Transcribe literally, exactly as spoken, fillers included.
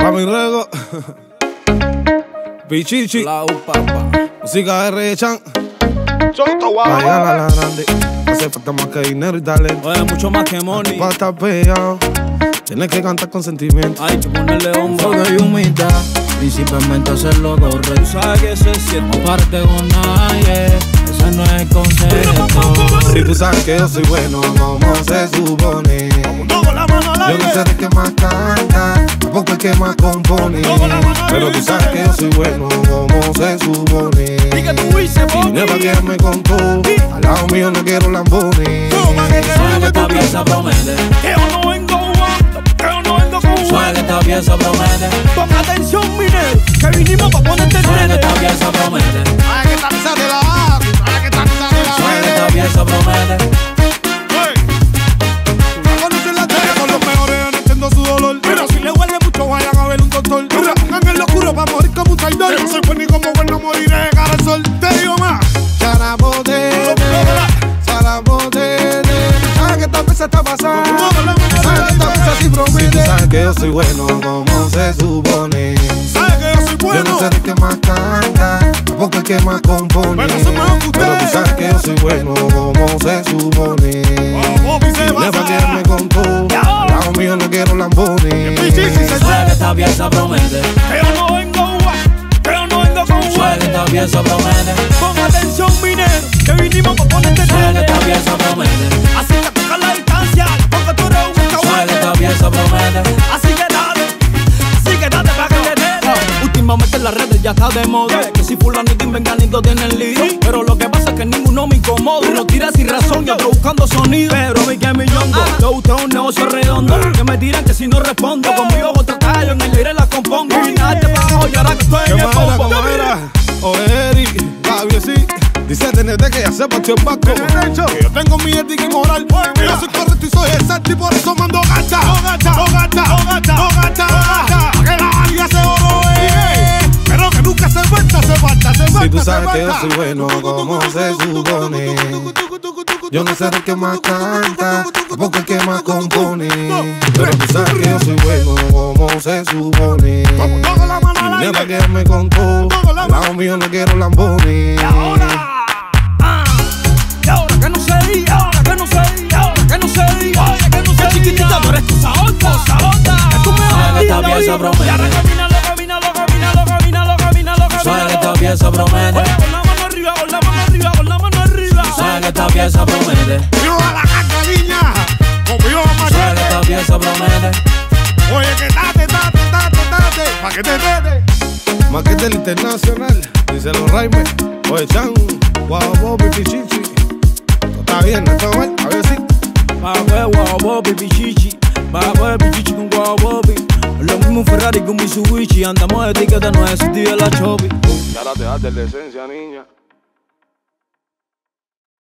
Pa' mi ruego. Pichichi. La upapa. Música de Rechan. Choto, Pa' guau. llegar a la grande. Hace falta más que dinero y talento. Oye, mucho más que money. Pa' estar pegado. Tienes que cantar con sentimiento. Hay que ponerle hombro. Fuego y humildad, principalmente hacerlo correcto. Tú sabes que eso es cierto. No parte con nadie, ese no es el concepto. Si tú sabes que yo soy bueno, como se supone. Todo la mano al Yo aire. no sé de qué más canta, tampoco el que más compone. Pero tú sabes que yo soy bueno, como se supone. Y que tú dices, Y no es pa' quedarme con todo, al lado mío no quiero lambones. Toma, que te Suena que esta pieza promete, Que yo no vengo guapo, que yo no vengo con suena que esta pieza promete, Ponga atención, minero, que vinimos pa' ponerte el suena que nene. esta pieza promete, Ay, que tal de la A, ay, que tal de la suena que B. esta pieza promete. Hey. Tú no conoces la tele con los mejores, no entiendo su dolor. Pero si le huele mucho, vayan a ver un doctor. No me pongan en lo oscuro pa' morir como un traidor. Yo no soy buen ni como bueno, moriré de cara al sol. Te digo más. Charabote, charabote, sabes que esta pieza está pasando. Sabes que esta pieza sí promete. Si tú sabes que yo soy bueno, como se supone. ¿Sabes que yo soy Yo bueno? no sé de qué más canta, tampoco el que más compone. Pero soy mejor que Pero tú ustedes. sabes que yo soy bueno, como se supone. Oh, Bobby se Y no es pa' basa. quedarme con todo, al lado mío no quiero lambones. Pichichi se Suena que esta pieza promete, Que yo no vengo guapo, que yo no vengo con suena que esta pieza promete, Pon atención, minero, que vinimos pa' ponerte el suena que nene. esta pieza promete, Así que toca la distancia, porque tú eres un suena que cabrón. esta pieza promete. Así que dale, así que dale pa' que te dé. Últimamente en las redes ya está de moda. Que si fulanito y venganito tienen lío. Pero lo que pasa es que ninguno me incomoda. Uno tira sin razón y otro buscando sonido. Pero a mí que millongo, yo usted es un negocio redondo. Que me tiran que si no respondo, conmigo otro tallo en el aire la compongo. Y nada te pago y ahora que estoy ¿Qué en el manera, bombo. cómo era? Oye, Eri, Gaby, sí. Dice T N T que ya se partió el banco. Que yo tengo mi ética y moral. Que yo soy correcto y soy exacto y por eso mando gata. Oh gata, oh gata, oh gata, oh gata, oh gata. Pa' que la valía se oro, eh. Pero que nunca se falta, se falta, se falta. Si tú se sabes que yo falta. soy bueno, como se supone. Yo no sé de qué más canta, tampoco el que más compone. Pero tú sabes que yo soy bueno, como se supone. Vamos, toda la mano Y al no es pa' aire. quedarme con todo, al lado mío no quiero lambones. Y ahora, ah, y ahora que no se diga, ahora que no se diga, ahora que no se diga, oye que no se diga. Chiquitita, tú eres cosa onda, cosa onda. Que tú me Suena que esta vas a pieza decir, promete. y ahora camínalo, camínalo, camínalo, camínalo, camínalo, Suena que esta camínalo. pieza promete, Oye, con la mano arriba, con la mano arriba, con la mano arriba. suena que esta pieza promete, ¡Viva la caca, niña! ¡Conmigo, suena que machete! esta pieza promete. Oye, que tate, tate, tate, tate, pa' que te dete. Maquete del internacional, dice los Raime. Oye, Chan, Guau, Bobby, Pichichi. Está bien, no está mal, a ver si. Bajo el guau bobi, pichichi. Bajo el pichichi con guau bobi. Lo mismo un Ferrari con Mitsubishi. Andamos de etiqueta, no existía la chopi. Ya la te das de la esencia, niña.